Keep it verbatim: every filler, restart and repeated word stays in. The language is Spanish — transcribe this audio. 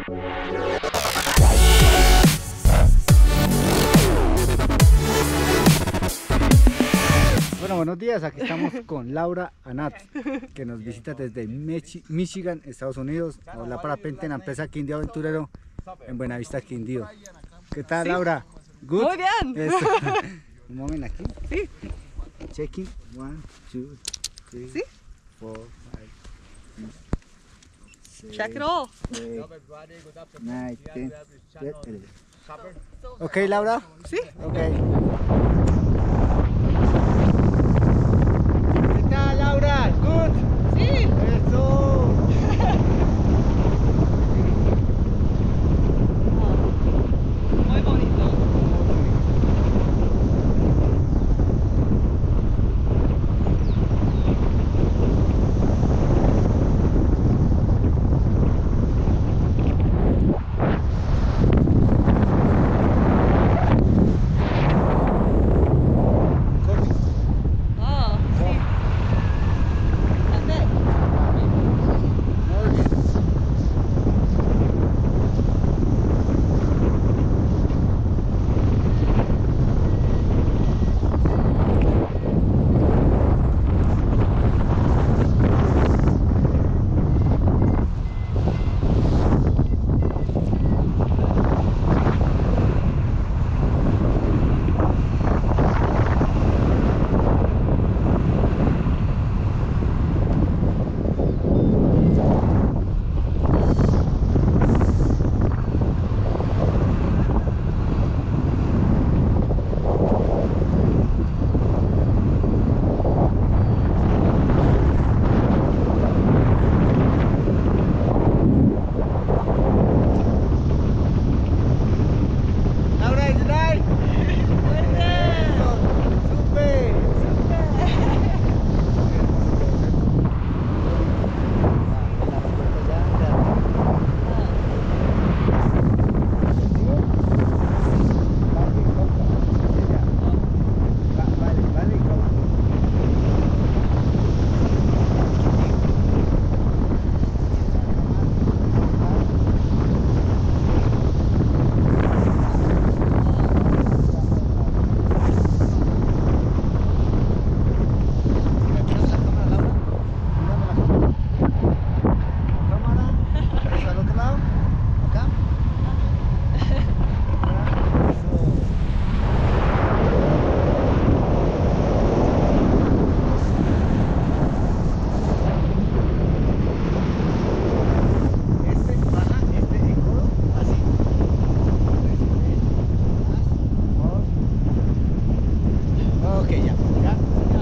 Bueno, buenos días, aquí estamos con Laura Anat, que nos visita desde Michi Michigan, Estados Unidos. Hola, parapente en la empresa Quindío Aventurero en Buenavista, Quindío. ¿Qué tal, ¿Sí? Laura? Good. Muy bien. Esto. Un momento aquí. Sí. Checking. One, two, three, ¿Sí? four, five, six, Check it all. Eight, nine, ten, eleven. Ok, Laura. Sí. Ok. ¿Qué tal, Laura? Good. Sí. Eso. Muy bonito. Ok, ya, ya.